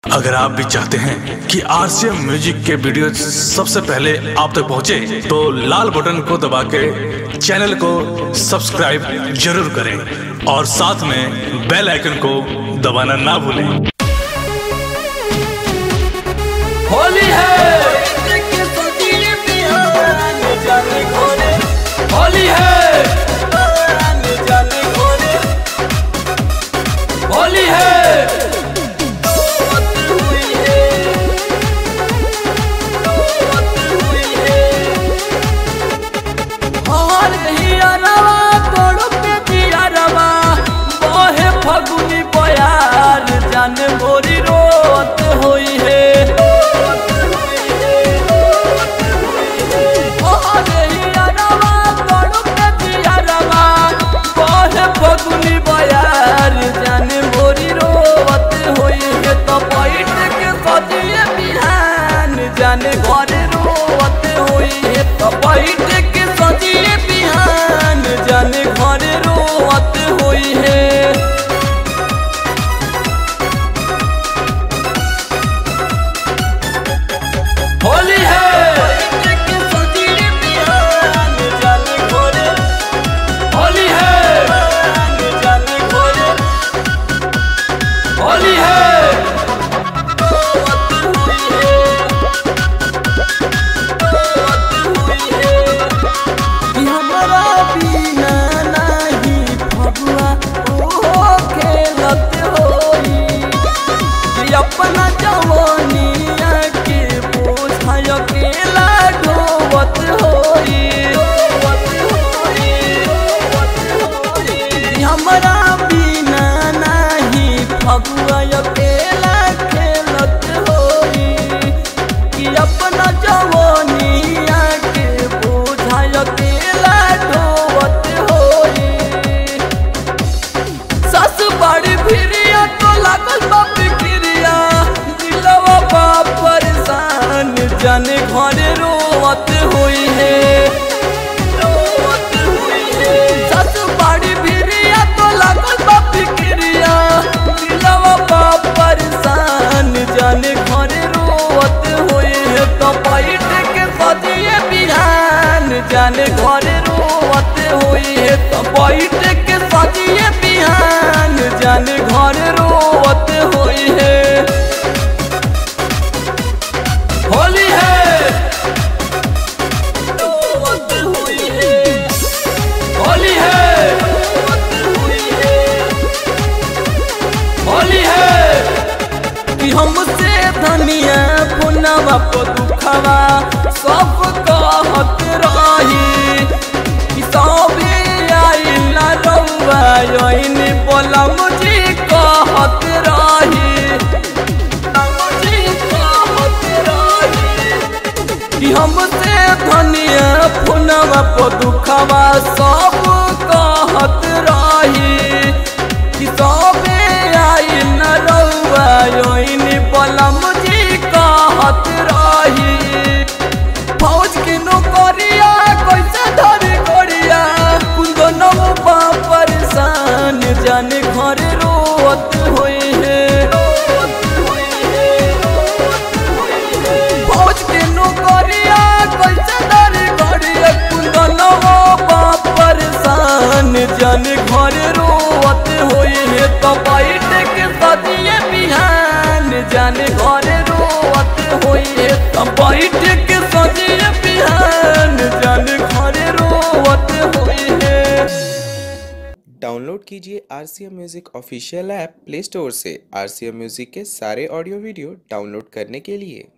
अगर आप भी चाहते हैं कि आरसीएम म्यूजिक के वीडियो सबसे पहले आप तक पहुंचे, तो लाल बटन को दबा के चैनल को सब्सक्राइब जरूर करें और साथ में बेल आइकन को दबाना ना भूलें। होली है, होली है, होली है। फगुनी बयार जान मोरी रोत होई है, फगुनी बयार जान मोरी रोत होई है। तो पैठ के सजिए बिहान जाने घर रोत होई है। तो पैठ के सजिए बिहान जाने घर रोत होई है। होली है, होली है, होली है। हमारा बिना नहीं फगुआ ओ खेलत होई, अपना जवानिया के बोझा अकेला ढोवत होई। हमारा बिना नहीं फगुआ अकेला खेलत होई, कि अपना जवानिया के बोझा अकेला ढोवत होई। सस बड़ी भिरिया तो लागल बाप क्रिया, दिलवा बा परेशान जाने घर रोवत हुई है। सस बड़ी भिरिया तो लागल बाप क्रिया, दिलवा बा परेशान जाने घर रोवत हुई है। तो पैठ के सजिए बिहान जाने घर रोवत हुई है। तो पैठ के सजिए बिहान जाने घर रोवत हुई है। होली है, होली है, होली है। कि हमसे धनिया पुनवा को दुखवा सब कहत रही, कि सबे आई ना रउआ यही बोला मुझे कहत रही। कि हमसे धनिया पुनवा को दुखवा सब कहत रही, कि सबे आई न रउआ यही बोला मुझे कहत रही। फौज के नौकरिया कैसे धरी गोरिया, कुंदनवा बा परेशान जाने घर रोवत हुई है। फौज के नौकरिया कैसे धरी गोरिया, कुंदनवा बा परेशान जाने घर रोवत हुई है। तो पैठ के सजिए बिहान जाने घर रोवत हुई है। तो पैठ के सजिए बिहान जाने घर रोवत हुई है। डाउनलोड कीजिए RCM music official app play store से। आरसीएम म्यूजिक के सारे ऑडियो वीडियो डाउनलोड करने के लिए